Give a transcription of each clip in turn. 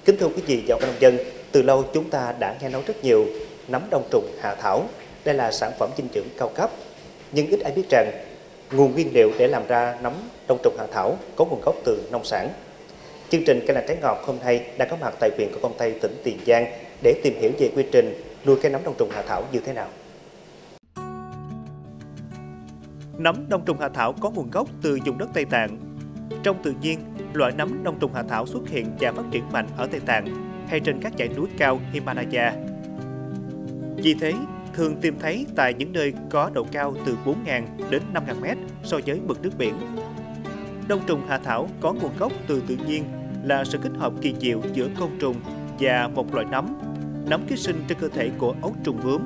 Kính thưa quý vị và các nông dân, từ lâu chúng ta đã nghe nói rất nhiều nấm đông trùng hạ thảo. Đây là sản phẩm dinh dưỡng cao cấp. Nhưng ít ai biết rằng nguồn nguyên liệu để làm ra nấm đông trùng hạ thảo có nguồn gốc từ nông sản. Chương trình Cây Làng Trái Ngọt hôm nay đã có mặt tại huyện Gò Công Tây, tỉnh Tiền Giang để tìm hiểu về quy trình nuôi cây nấm đông trùng hạ thảo như thế nào. Nấm đông trùng hạ thảo có nguồn gốc từ vùng đất Tây Tạng. Trong tự nhiên, loại nấm đông trùng hạ thảo xuất hiện và phát triển mạnh ở Tây Tạng hay trên các dãy núi cao Himalaya. Vì thế, thường tìm thấy tại những nơi có độ cao từ 4.000 đến 5.000 mét so với mực nước biển. Đông trùng hạ thảo có nguồn gốc từ tự nhiên là sự kết hợp kỳ diệu giữa côn trùng và một loại nấm ký sinh trên cơ thể của ấu trùng bướm.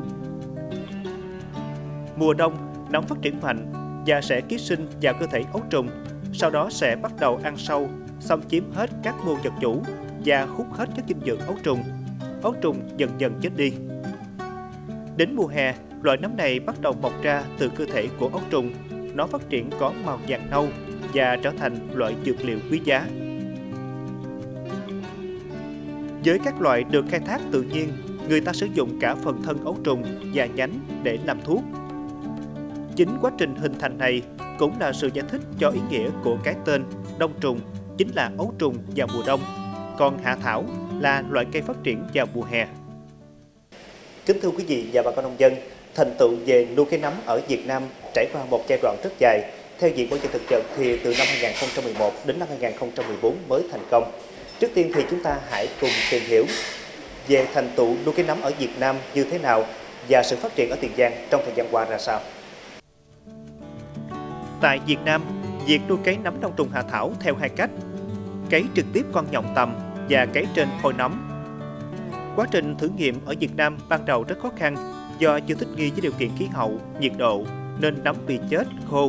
Mùa đông, nấm phát triển mạnh và sẽ ký sinh vào cơ thể ấu trùng, sau đó sẽ bắt đầu ăn sâu, xâm chiếm hết các mô vật chủ và hút hết chất dinh dưỡng ấu trùng. Ấu trùng dần dần chết đi. Đến mùa hè, loại nấm này bắt đầu mọc ra từ cơ thể của ấu trùng. Nó phát triển có màu vàng nâu và trở thành loại dược liệu quý giá. Với các loại được khai thác tự nhiên, người ta sử dụng cả phần thân ấu trùng và nhánh để làm thuốc. Chính quá trình hình thành này cũng là sự giải thích cho ý nghĩa của cái tên đông trùng, chính là ấu trùng vào mùa đông, còn hạ thảo là loại cây phát triển vào mùa hè. Kính thưa quý vị và bà con nông dân, thành tựu về nuôi cây nấm ở Việt Nam trải qua một giai đoạn rất dài. Theo Viện Bảo vệ thực vật thì từ năm 2011 đến năm 2014 mới thành công. Trước tiên thì chúng ta hãy cùng tìm hiểu về thành tựu nuôi cây nấm ở Việt Nam như thế nào và sự phát triển ở Tiền Giang trong thời gian qua ra sao. Tại Việt Nam, việc nuôi cấy nấm đông trùng hạ thảo theo hai cách: cấy trực tiếp con nhộng tầm và cấy trên phôi nấm. Quá trình thử nghiệm ở Việt Nam ban đầu rất khó khăn do chưa thích nghi với điều kiện khí hậu, nhiệt độ nên nấm bị chết, khô.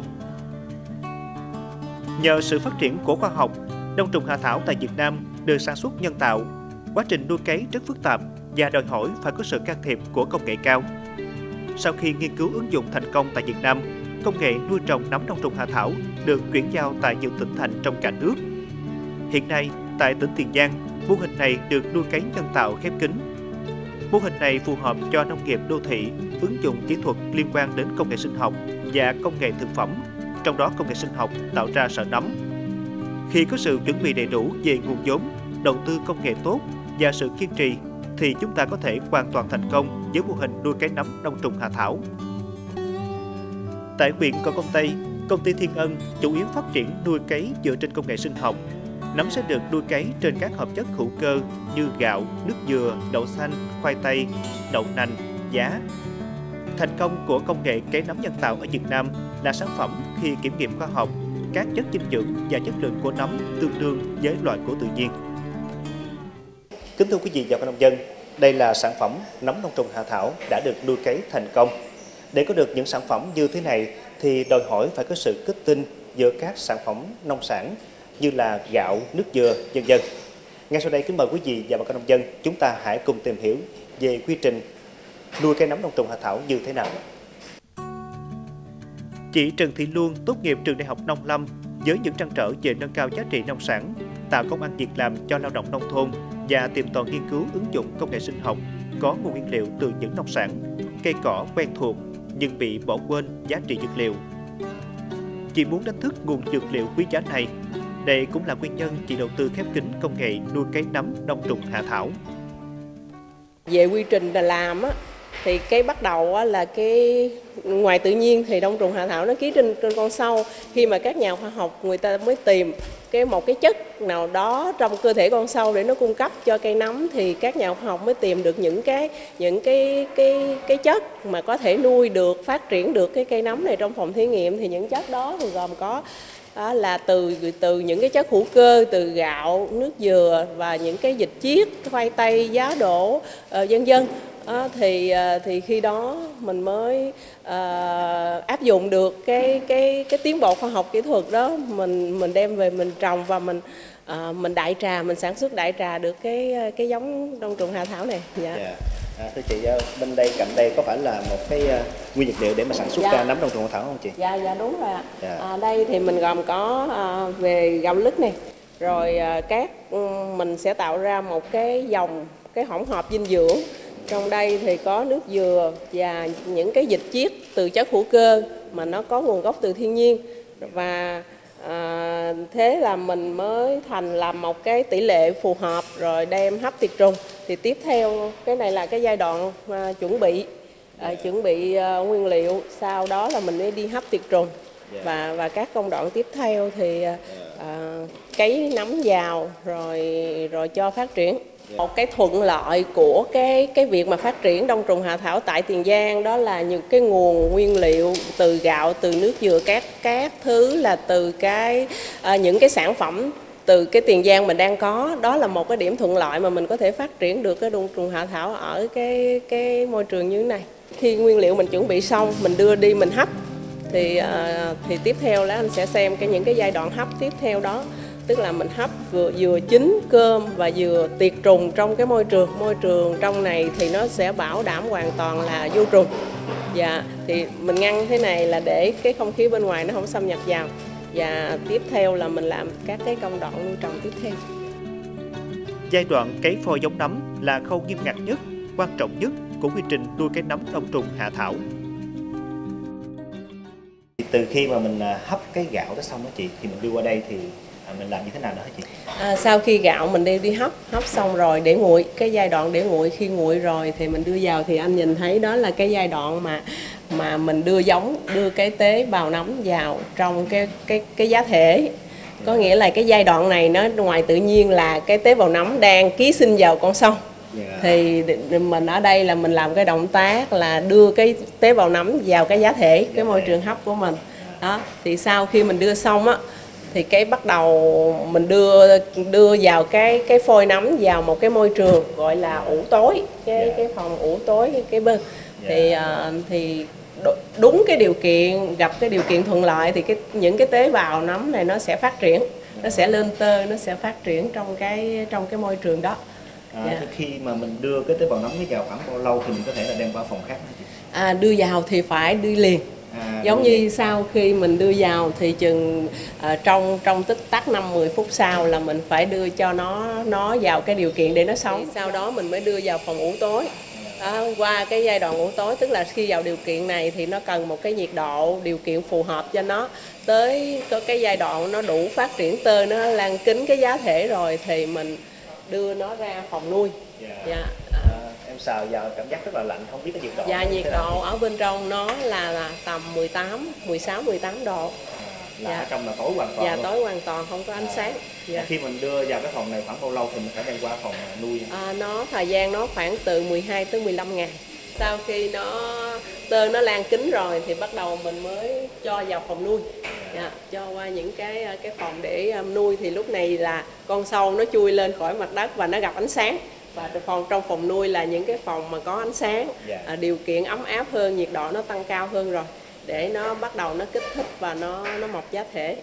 Nhờ sự phát triển của khoa học, đông trùng hạ thảo tại Việt Nam được sản xuất nhân tạo. Quá trình nuôi cấy rất phức tạp và đòi hỏi phải có sự can thiệp của công nghệ cao. Sau khi nghiên cứu ứng dụng thành công tại Việt Nam, công nghệ nuôi trồng nấm đông trùng hạ thảo được chuyển giao tại nhiều tỉnh thành trong cả nước. Hiện nay, tại tỉnh Tiền Giang, mô hình này được nuôi cấy nhân tạo khép kín. Mô hình này phù hợp cho nông nghiệp đô thị, ứng dụng kỹ thuật liên quan đến công nghệ sinh học và công nghệ thực phẩm, trong đó công nghệ sinh học tạo ra sợi nấm. Khi có sự chuẩn bị đầy đủ về nguồn vốn, đầu tư công nghệ tốt và sự kiên trì, thì chúng ta có thể hoàn toàn thành công với mô hình nuôi cấy nấm đông trùng hạ thảo. Tại huyện Gò Công Tây, công ty Thiên Ân chủ yếu phát triển nuôi cấy dựa trên công nghệ sinh học. Nấm sẽ được nuôi cấy trên các hợp chất hữu cơ như gạo, nước dừa, đậu xanh, khoai tây, đậu nành, giá. Thành công của công nghệ cấy nấm nhân tạo ở Việt Nam là sản phẩm khi kiểm nghiệm khoa học, các chất dinh dưỡng và chất lượng của nấm tương đương với loại của tự nhiên. Kính thưa quý vị và các nông dân, đây là sản phẩm nấm đông trùng hạ thảo đã được nuôi cấy thành công. Để có được những sản phẩm như thế này thì đòi hỏi phải có sự kết tinh giữa các sản phẩm nông sản như là gạo, nước dừa, vân vân. Ngay sau đây kính mời quý vị và bà con nông dân chúng ta hãy cùng tìm hiểu về quy trình nuôi cây nấm đông trùng hạ thảo như thế nào. Chị Trần Thị Luân tốt nghiệp trường Đại học Nông Lâm với những trăn trở về nâng cao giá trị nông sản, tạo công ăn việc làm cho lao động nông thôn và tìm tòi nghiên cứu ứng dụng công nghệ sinh học có nguồn nguyên liệu từ những nông sản, cây cỏ quen thuộc nhưng bị bỏ quên giá trị dược liệu. Chị muốn đánh thức nguồn dược liệu quý giá này. Đây cũng là nguyên nhân chị đầu tư khép kín công nghệ nuôi cấy nấm đông trùng hạ thảo. Về quy trình làm thì cái bắt đầu là cái ngoài tự nhiên thì đông trùng hạ thảo nó ký trên con sâu. Khi mà các nhà khoa học người ta mới tìm một cái chất nào đó trong cơ thể con sâu để nó cung cấp cho cây nấm, thì các nhà khoa học mới tìm được những cái chất mà có thể nuôi được, phát triển được cái cây nấm này trong phòng thí nghiệm. Thì những chất đó thì gồm có là từ những cái chất hữu cơ, từ gạo, nước dừa và những cái dịch chiết, khoai tây, giá đỗ, vân vân. Thì khi đó mình mới áp dụng được cái tiến bộ khoa học kỹ thuật đó, mình đem về mình trồng và mình đại trà, mình sản xuất đại trà được cái giống đông trùng hạ thảo này. Dạ. Thưa chị, bên đây cạnh đây có phải là một cái nguyên vật liệu để mà sản xuất nấm đông trùng hạ thảo không chị? Dạ đúng rồi ạ. Đây thì mình gồm có về gạo lứt này, Rồi mình sẽ tạo ra một cái cái hỗn hợp dinh dưỡng. Trong đây thì có nước dừa và những cái dịch chiết từ chất hữu cơ mà nó có nguồn gốc từ thiên nhiên. Và thế là mình mới làm một cái tỷ lệ phù hợp rồi đem hấp tiệt trùng. Thì tiếp theo cái này là cái giai đoạn chuẩn bị nguyên liệu, sau đó là mình mới đi hấp tiệt trùng. Và các công đoạn tiếp theo thì cấy nấm vào rồi cho phát triển. Một cái thuận lợi của cái việc mà phát triển đông trùng hạ thảo tại Tiền Giang đó là những cái nguồn nguyên liệu từ gạo, từ nước dừa, các thứ là từ những cái sản phẩm từ cái Tiền Giang mình đang có. Đó là một cái điểm thuận lợi mà mình có thể phát triển được cái đông trùng hạ thảo ở cái môi trường như thế này. Khi nguyên liệu mình chuẩn bị xong, mình đưa đi mình hấp thì tiếp theo là anh sẽ xem những cái giai đoạn hấp tiếp theo đó. Tức là mình hấp vừa chín cơm và vừa tiệt trùng trong cái môi trường trong này thì nó sẽ bảo đảm hoàn toàn là vô trùng. Dạ, thì mình ngăn như thế này là để cái không khí bên ngoài nó không xâm nhập vào. Và tiếp theo là mình làm các cái công đoạn nuôi trồng tiếp theo. Giai đoạn cấy phôi giống nấm là khâu nghiêm ngặt nhất, quan trọng nhất của quy trình nuôi cái nấm đông trùng hạ thảo. Từ khi mà mình hấp cái gạo đó xong đó chị, thì mình đưa qua đây thì mình làm như thế nào nữa hả chị? Sau khi gạo mình đi hấp xong rồi để nguội, cái giai đoạn để nguội, khi nguội rồi thì mình đưa vào, thì anh nhìn thấy đó là cái giai đoạn mà mình đưa cái tế bào nấm vào trong cái giá thể. Có nghĩa là cái giai đoạn này nó ngoài tự nhiên là cái tế bào nấm đang ký sinh vào con sâu. Thì mình ở đây là mình làm cái động tác là đưa cái tế bào nấm vào cái giá thể, cái môi trường hấp của mình. Đó, thì sau khi mình đưa xong á thì bắt đầu mình đưa vào cái phôi nấm vào một cái môi trường gọi là ủ tối, cái phòng ủ tối cái bên. Thì đúng cái điều kiện, gặp cái điều kiện thuận lợi thì những cái tế bào nấm này nó sẽ phát triển, nó sẽ lên tơ, nó sẽ phát triển trong cái môi trường đó. Khi mà mình đưa cái tế bào nấm vào khoảng bao lâu thì mình có thể là đem qua phòng khác hả chị? Đưa vào thì phải đưa liền. Giống như sau khi mình đưa vào thì chừng trong tích tắc 5-10 phút sau là mình phải đưa cho nó vào cái điều kiện để nó sống. Sau đó mình mới đưa vào phòng ủ tối. Qua cái giai đoạn ủ tối, tức là khi vào điều kiện này thì nó cần một cái nhiệt độ điều kiện phù hợp cho nó, tới cái giai đoạn nó đủ phát triển tơ, nó lan kính cái giá thể rồi thì mình đưa nó ra phòng nuôi. Em sờ vào cảm giác rất là lạnh, không biết cái nhiệt độ. Dạ, nhiệt độ ở bên trong nó là tầm 16-18 độ. Ở trong là tối hoàn toàn. Dạ, tối hoàn toàn, không có ánh sáng. Khi mình đưa vào cái phòng này khoảng bao lâu thì mình phải đem qua phòng nuôi? Thời gian nó khoảng từ 12 tới 15 ngày. Sau khi tơ nó lan kính rồi thì bắt đầu mình mới cho vào phòng nuôi. Cho qua những cái phòng để nuôi, thì lúc này là con sâu nó chui lên khỏi mặt đất và nó gặp ánh sáng. Và trong phòng nuôi là những cái phòng mà có ánh sáng, điều kiện ấm áp hơn, nhiệt độ nó tăng cao hơn rồi, để nó bắt đầu nó kích thích và nó mọc giá thể.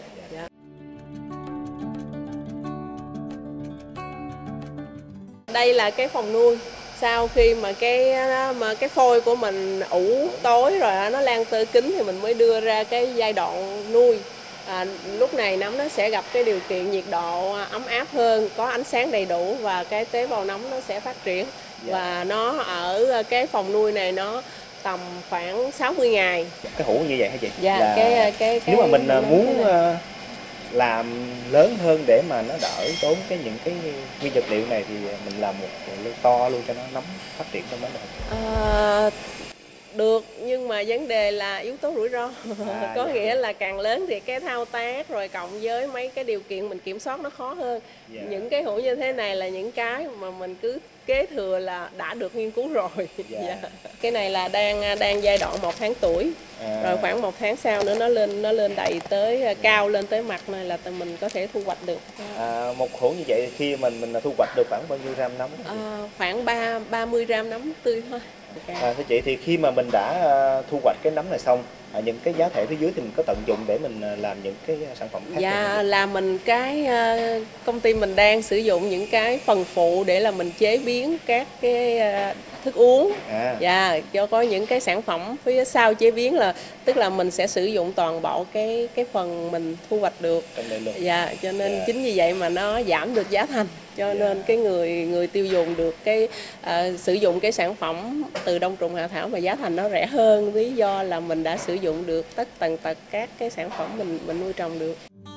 Đây là cái phòng nuôi. Sau khi mà cái phôi của mình ủ tối rồi nó lan tơ kính thì mình mới đưa ra cái giai đoạn nuôi. Lúc này nấm nó sẽ gặp cái điều kiện nhiệt độ ấm áp hơn, có ánh sáng đầy đủ và cái tế bào nấm nó sẽ phát triển. Và nó ở cái phòng nuôi này nó tầm khoảng 60 ngày. Cái hũ như vậy hả chị? Dạ, nếu mà mình muốn làm lớn hơn để mà nó đỡ tốn những cái nguyên vật liệu này thì mình làm một lô to luôn cho nó nấm phát triển trong đó được. Được, nhưng mà vấn đề là yếu tố rủi ro. Có nghĩa là càng lớn thì cái thao tác rồi cộng với mấy cái điều kiện mình kiểm soát nó khó hơn. Những cái hũ như thế này là những cái mà mình cứ kế thừa là đã được nghiên cứu rồi. Cái này là đang giai đoạn 1 tháng tuổi. Rồi khoảng 1 tháng sau nữa nó lên đầy tới cao lên tới mặt này là mình có thể thu hoạch được. Một hũ như vậy khi mình thu hoạch được khoảng bao nhiêu gram nấm? Khoảng 30 gram nấm tươi thôi. Thưa chị, thì khi mà mình đã thu hoạch cái nấm này xong, những cái giá thể phía dưới thì mình có tận dụng để mình làm những cái sản phẩm khác? Dạ, là mình công ty mình đang sử dụng những cái phần phụ để là mình chế biến các cái thức uống. Dạ, cho có những cái sản phẩm phía sau chế biến là tức là mình sẽ sử dụng toàn bộ cái phần mình thu hoạch được. Dạ, cho nên chính vì vậy mà nó giảm được giá thành, cho nên cái người tiêu dùng được sử dụng cái sản phẩm từ đông trùng hạ thảo mà giá thành nó rẻ hơn, lý do là mình đã sử dụng được tất tần tật các cái sản phẩm mình nuôi trồng được.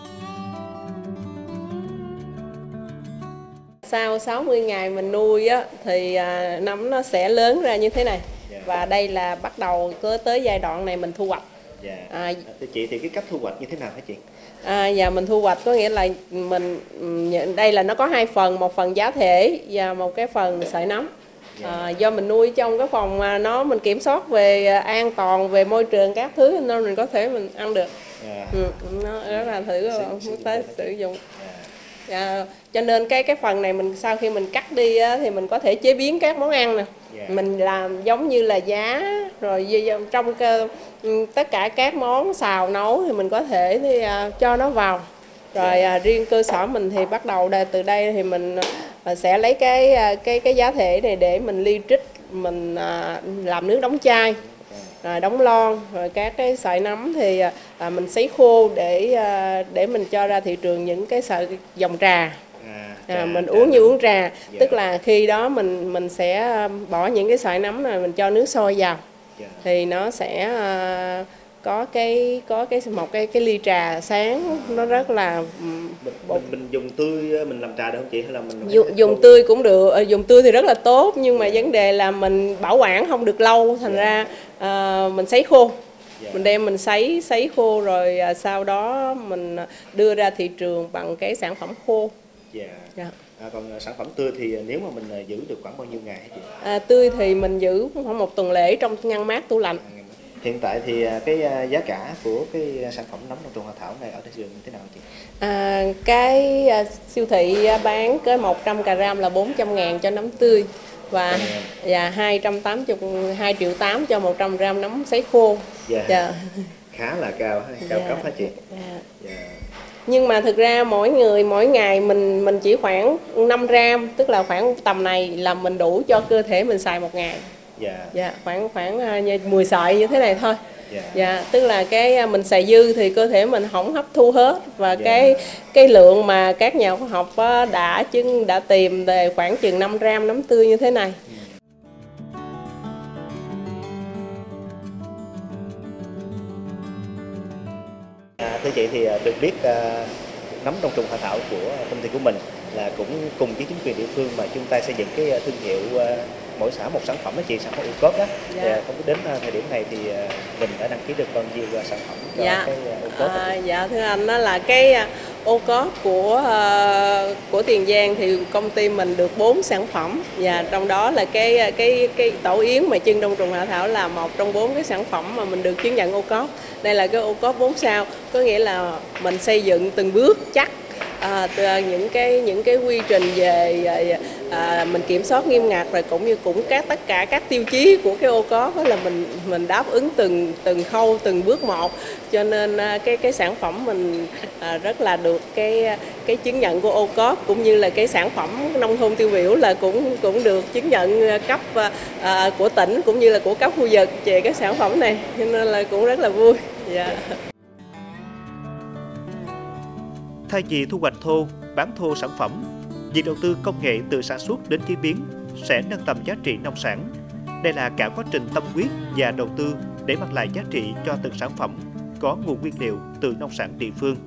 Sau 60 ngày mình nuôi á, thì nấm nó sẽ lớn ra như thế này. Và đây là bắt đầu tới giai đoạn này mình thu hoạch. Thưa chị, thì cái cách thu hoạch như thế nào hả chị? Và mình thu hoạch có nghĩa là đây là nó có hai phần, một phần giá thể và một cái phần sợi nấm. Do mình nuôi trong cái phòng mà mình kiểm soát về an toàn, về môi trường các thứ nên mình có thể mình ăn được. Nó rất là thử tới sử dụng. Cho nên cái phần này mình sau khi mình cắt đi á, thì mình có thể chế biến các món ăn nè. Mình làm giống như là giá rồi trong tất cả các món xào nấu thì mình có thể cho nó vào. Rồi riêng cơ sở mình thì bắt đầu từ đây thì mình sẽ lấy cái giá thể này để mình ly trích, mình làm nước đóng chai, đóng lon, rồi các cái sợi nấm thì mình sấy khô để mình cho ra thị trường những cái sợi dòng trà. Mình uống như uống trà, tức là khi đó mình sẽ bỏ những cái sợi nấm này, mình cho nước sôi vào thì nó sẽ có một cái ly trà sáng, nó rất là mình dùng tươi mình làm trà được không chị, hay là mình dùng tươi cũng được, dùng tươi thì rất là tốt, nhưng mà vấn đề là mình bảo quản không được lâu, thành ra mình sấy khô. Mình đem mình sấy khô rồi sau đó mình đưa ra thị trường bằng cái sản phẩm khô. Còn sản phẩm tươi thì nếu mà mình giữ được khoảng bao nhiêu ngày hả chị? Tươi thì mình giữ khoảng 1 tuần lễ trong ngăn mát tủ lạnh. Hiện tại thì cái giá cả của cái sản phẩm nấm đông trùng hạ thảo này ở thị trường như thế nào chị? Cái siêu thị bán cái 100 g là 400.000 cho nấm tươi và 2 triệu 8 cho 100 g nấm sấy khô. Khá là cao cấp hả chị? Nhưng mà thực ra mỗi ngày mình chỉ khoảng 5 gram, tức là khoảng tầm này là mình đủ cho cơ thể mình xài một ngày. Khoảng 10 sợi như thế này thôi. Tức là mình xài dư thì cơ thể mình không hấp thu hết, và cái lượng mà các nhà khoa học đã tìm về khoảng chừng 5 gram nấm tươi như thế này. Thưa chị, thì được biết nấm đông trùng hạ thảo của công ty của mình là cũng cùng với chính quyền địa phương mà chung tay xây dựng cái thương hiệu mỗi xã một sản phẩm đó chị, sản phẩm ô cốp đó. Không biết đến thời điểm này thì mình đã đăng ký được bao nhiêu sản phẩm cho cái ô cốp? Thưa anh, đó là cái ô cốp của Tiền Giang thì công ty mình được 4 sản phẩm, và trong đó là cái tổ yến mà chân đông trùng hạ thảo là một trong 4 cái sản phẩm mà mình được chứng nhận ô cốp. Đây là cái ô cốp 4 sao, có nghĩa là mình xây dựng từng bước chắc. Những cái quy trình về mình kiểm soát nghiêm ngặt, rồi cũng như tất cả các tiêu chí của cái ô cốp đó là mình đáp ứng từng khâu, từng bước một, cho nên cái sản phẩm mình rất là được cái chứng nhận của ô cốp, cũng như là cái sản phẩm nông thôn tiêu biểu là cũng được chứng nhận cấp của tỉnh cũng như là của cấp khu vực về cái sản phẩm này, cho nên là cũng rất là vui. Thay vì thu hoạch thô, bán thô sản phẩm, việc đầu tư công nghệ từ sản xuất đến chế biến sẽ nâng tầm giá trị nông sản. Đây là cả quá trình tâm huyết và đầu tư để mang lại giá trị cho từng sản phẩm, có nguồn nguyên liệu từ nông sản địa phương.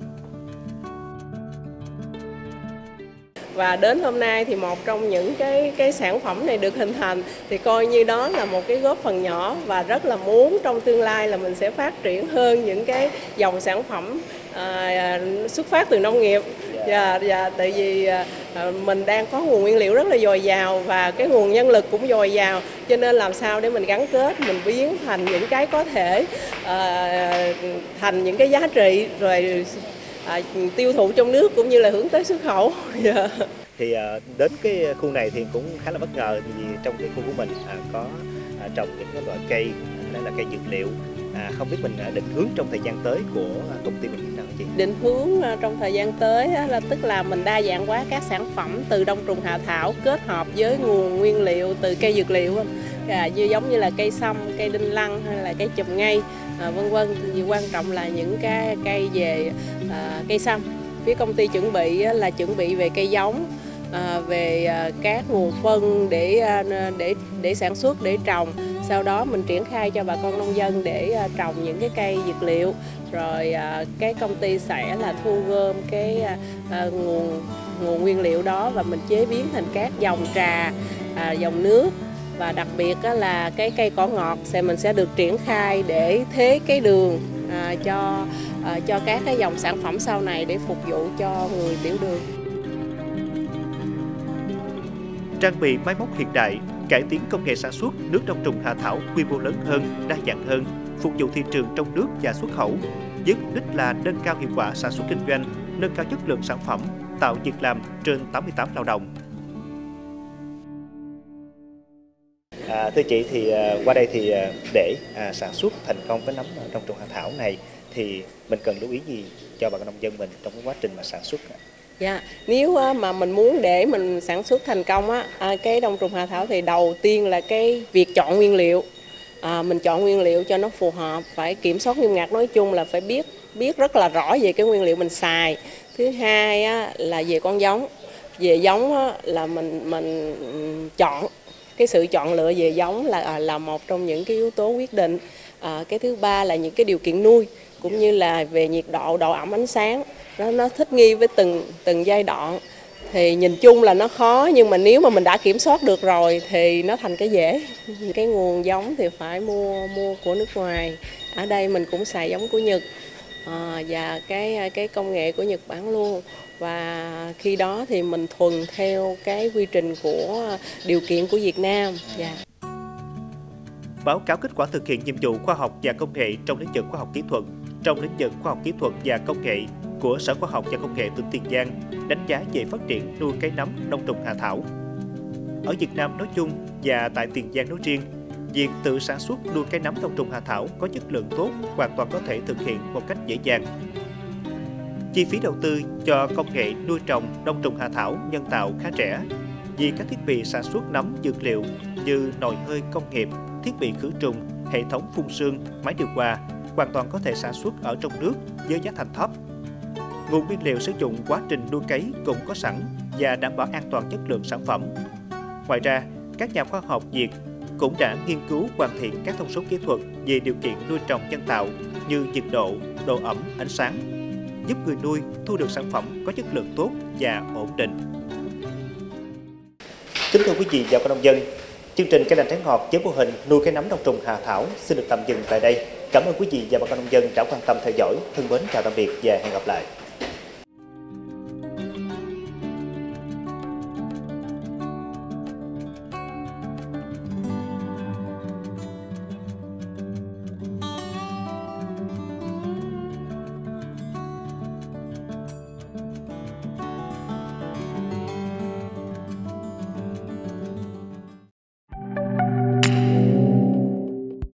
Và đến hôm nay thì một trong những cái sản phẩm này được hình thành thì coi như đó là một cái góp phần nhỏ, và rất là muốn trong tương lai là mình sẽ phát triển hơn những cái dòng sản phẩm xuất phát từ nông nghiệp. Tại vì mình đang có nguồn nguyên liệu rất là dồi dào và cái nguồn nhân lực cũng dồi dào, cho nên làm sao để mình gắn kết, mình biến thành những cái có thể thành những cái giá trị, rồi tiêu thụ trong nước cũng như là hướng tới xuất khẩu. Thì đến cái khu này thì cũng khá là bất ngờ, vì trong cái khu của mình có trồng những cái loại cây đây là cây dược liệu. Không biết mình định hướng trong thời gian tới của công ty mình như thế nào hả chị? Định hướng trong thời gian tới là tức là mình đa dạng hóa các sản phẩm từ đông trùng hạ thảo kết hợp với nguồn nguyên liệu từ cây dược liệu, như giống như là cây sâm, cây đinh lăng hay là cây chùm ngây, vân vân. Thì quan trọng là những cái cây về cây sâm. Phía công ty chuẩn bị về cây giống, về các nguồn phân để sản xuất, để trồng. Sau đó mình triển khai cho bà con nông dân để trồng những cái cây dược liệu. Rồi cái công ty sẽ là thu gom cái nguồn nguyên liệu đó và mình chế biến thành các dòng trà, dòng nước. Và đặc biệt là cái cây cỏ ngọt mình sẽ được triển khai để thế cái đường cho các cái dòng sản phẩm sau này để phục vụ cho người tiểu đường. Trang bị máy móc hiện đại, cải tiến công nghệ sản xuất nước đông trùng hạ thảo quy mô lớn hơn, đa dạng hơn, phục vụ thị trường trong nước và xuất khẩu, với mục đích là nâng cao hiệu quả sản xuất kinh doanh, nâng cao chất lượng sản phẩm, tạo việc làm trên 88 lao động. Thưa chị, thì qua đây thì để sản xuất thành công cái nấm đông trùng hạ thảo này thì mình cần lưu ý gì cho bà con nông dân mình trong cái quá trình mà sản xuất? Dạ, nếu mà mình muốn để mình sản xuất thành công cái đông trùng hạ thảo thì đầu tiên là cái việc chọn nguyên liệu. Mình chọn nguyên liệu cho nó phù hợp, phải kiểm soát nghiêm ngặt. Nói chung là phải biết rất là rõ về cái nguyên liệu mình xài. Thứ hai là về con giống. Về giống là mình chọn. Cái sự chọn lựa về giống là một trong những cái yếu tố quyết định. Cái thứ ba là những cái điều kiện nuôi, cũng như là về nhiệt độ, độ ẩm, ánh sáng. Nó thích nghi với từng giai đoạn. Thì nhìn chung là nó khó, nhưng mà nếu mà mình đã kiểm soát được rồi thì nó thành cái dễ. Cái nguồn giống thì phải mua của nước ngoài. Ở đây mình cũng xài giống của Nhật và cái công nghệ của Nhật Bản luôn. Và khi đó thì mình thuần theo cái quy trình của điều kiện của Việt Nam. Báo cáo kết quả thực hiện nhiệm vụ khoa học và công nghệ trong lĩnh vực khoa học kỹ thuật, trong lĩnh vực khoa học kỹ thuật và công nghệ của Sở Khoa học và Công nghệ tỉnh Tiền Giang đánh giá về phát triển nuôi cây nấm đông trùng hạ thảo. Ở Việt Nam nói chung và tại Tiền Giang nói riêng, việc tự sản xuất nuôi cây nấm đông trùng hạ thảo có chất lượng tốt hoàn toàn có thể thực hiện một cách dễ dàng. Chi phí đầu tư cho công nghệ nuôi trồng đông trùng hạ thảo nhân tạo khá rẻ, vì các thiết bị sản xuất nấm dược liệu như nồi hơi công nghiệp, thiết bị khử trùng, hệ thống phun sương, máy điều hòa hoàn toàn có thể sản xuất ở trong nước với giá thành thấp. Nguồn nguyên liệu sử dụng quá trình nuôi cấy cũng có sẵn và đảm bảo an toàn chất lượng sản phẩm. Ngoài ra, các nhà khoa học Việt cũng đã nghiên cứu hoàn thiện các thông số kỹ thuật về điều kiện nuôi trồng nhân tạo như nhiệt độ, độ ẩm, ánh sáng, giúp người nuôi thu được sản phẩm có chất lượng tốt và ổn định. Kính thưa quý vị và các nông dân, chương trình Cây Lành Trái Ngọt với mô hình nuôi cây nấm đông trùng hạ thảo xin được tạm dừng tại đây. Cảm ơn quý vị và bà con nông dân đã quan tâm theo dõi. Thân mến chào tạm biệt và hẹn gặp lại.